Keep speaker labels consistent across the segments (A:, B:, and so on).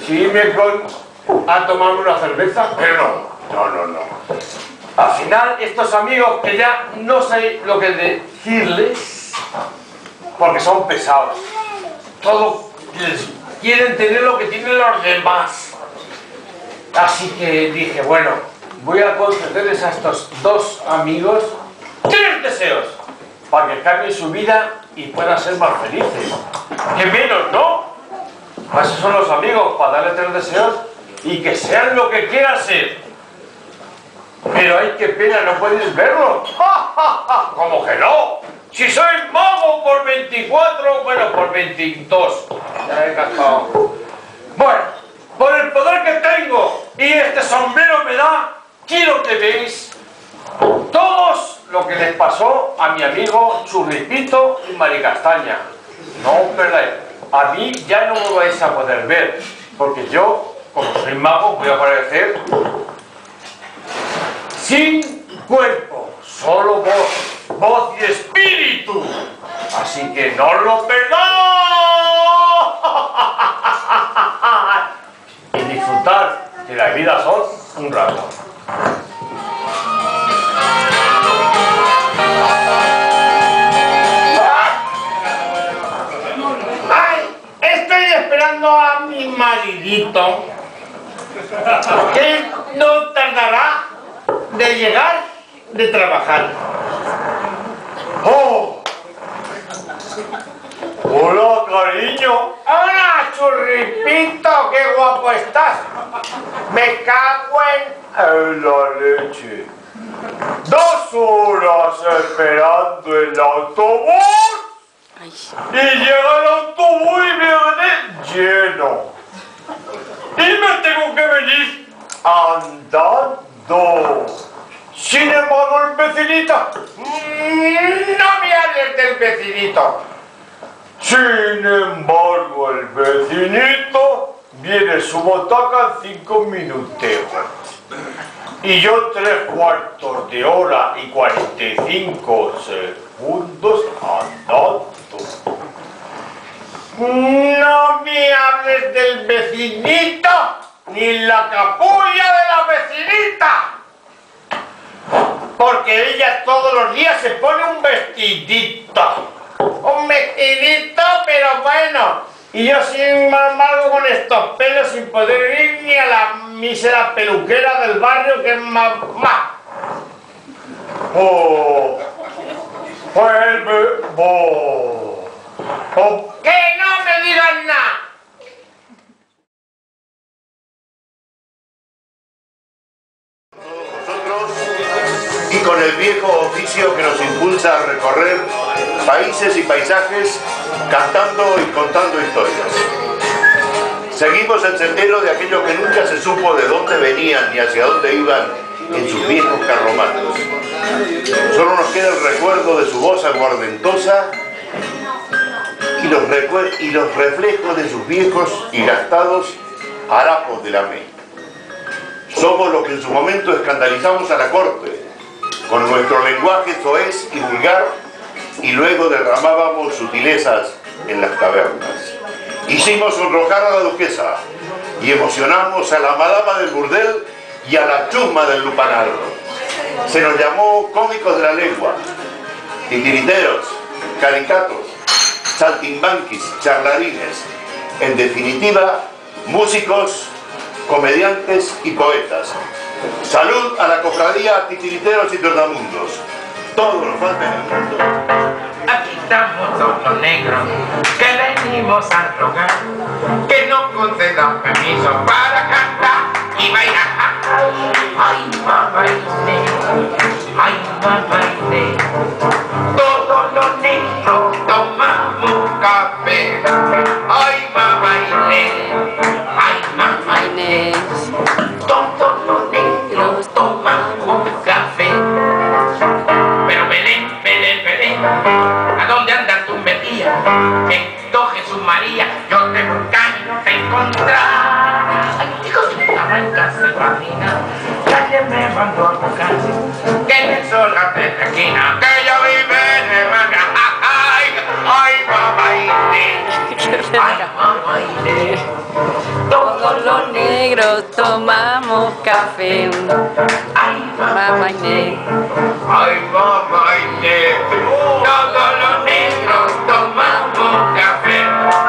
A: sí irme a tomarme una cerveza, pero no. Al final, estos amigos que ya no sé lo que decirles, porque son pesados. Todos quieren tener lo que tienen los demás. Así que dije, bueno, voy a concederles a estos dos amigos 3 deseos para que cambien su vida y puedan ser más felices. ¡Qué menos, no! Para eso son los amigos, para darle 3 deseos y que sean lo que quieran ser. Pero ay, qué pena, no puedes verlo. ¿Cómo que no? Si soy mago por 24, bueno, por 22. Ya he gastado. Bueno, por el poder que tengo y este sombrero me da, quiero que veáis todos lo que les pasó a mi amigo Churripito y Maricastaña. No os perdáis. A mí ya no me vais a poder ver, porque yo, como soy mago, voy a aparecer sin cuerpo, solo voz y espíritu. Así que no lo perdáis. Y disfrutar, que la vida son un rato. Ay, estoy esperando a mi maridito, que no tardará de llegar de trabajar. ¡Oh! ¡Hola, cariño! ¡Hola, Churripito! ¡Qué guapo estás! ¡Me cago en la leche! 2 horas esperando el autobús. Y llega el autobús y me viene lleno. Y me tengo que venir andando. Sin embargo, el vecinito, no me hables del vecinito. Sin embargo, el vecinito viene su botaca en 5 minutos. Y yo 3/4 de hora y 45 segundos andando. No me hables del vecinito, ni la capulla de la vecinita. Porque ella todos los días se pone un vestidito. Un vestidito, pero bueno. Y yo sin embargo con estos pelos sin poder ir ni a la mísera peluquera del barrio que es mamá. Oh. Vuelve. Oh. Oh. ¡Que no me digan nada!
B: Y con el viejo oficio que nos impulsa a recorrer países y paisajes cantando y contando historias. Seguimos el sendero de aquellos que nunca se supo de dónde venían ni hacia dónde iban en sus viejos carromatos. Solo nos queda el recuerdo de su voz aguardentosa y los reflejos de sus viejos y gastados harapos de la mente. Somos los que en su momento escandalizamos a la corte con nuestro lenguaje soez y vulgar y luego derramábamos sutilezas en las tabernas. Hicimos sonrojar a la duquesa y emocionamos a la madama del burdel y a la chusma del lupanar. Se nos llamó cómicos de la lengua, titiriteros, caricatos, saltimbanquis, charlarines, en definitiva, músicos, comediantes y poetas. Salud a la cofradía titiriteros y tornamundos. Todo nos falta en el mundo.
C: Aquí estamos los negros que venimos a rogar que no concedan permiso para cantar y bailar. Ay, mamá, ay, mamá, todos los negros tomamos café. Ay, mamá, ay, mamá, todos los negros tomamos café. Pero Belén, Belén, Belén, ¿a dónde andas tú metida? Bendito Jesús María, yo tengo un camino a encontrar. Ay, hijos de puta blanca se vacina, ya que me mandó a buscar. Que en el sol la esquina, que ella vive de manga. Ay, ay, mamá, Ay, mamá Inés, todos los negros tomamos café. Ay, mamá Inés, ay, mamá Inés, todos los negros tomamos café.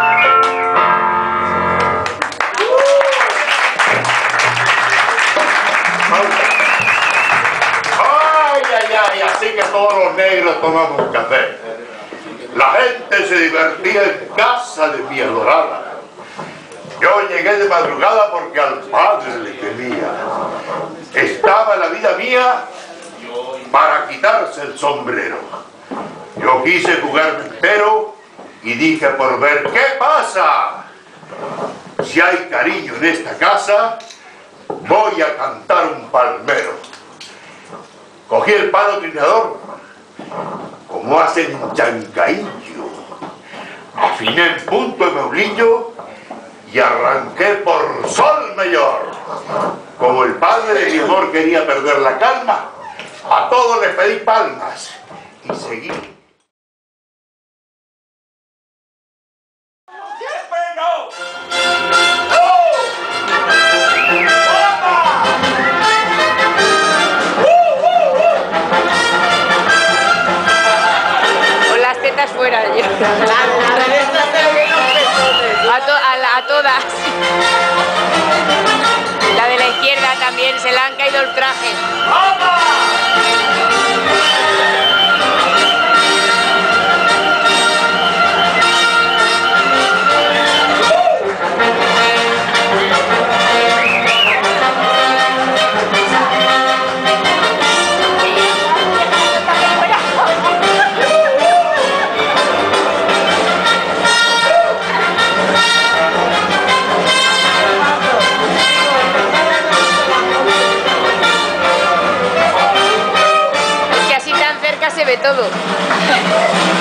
B: Ay, así que todos los negros tomamos café. La gente se divertía en casa de mi adorada. Yo llegué de madrugada porque al padre le temía. Estaba en la vida mía para quitarse el sombrero. Yo quise jugarme entero y dije por ver qué pasa. Si hay cariño en esta casa, voy a cantar un palmero. Cogí el palo trinador, como hacen en Chancaillo. Afiné en punto el meulillo y arranqué por sol mayor. Como el padre de mi amor quería perder la calma, a todos les pedí palmas y seguí. ¡Siempre no!
C: Fuera yo. A todas. La de la izquierda también, se le han caído el traje. Se ve todo.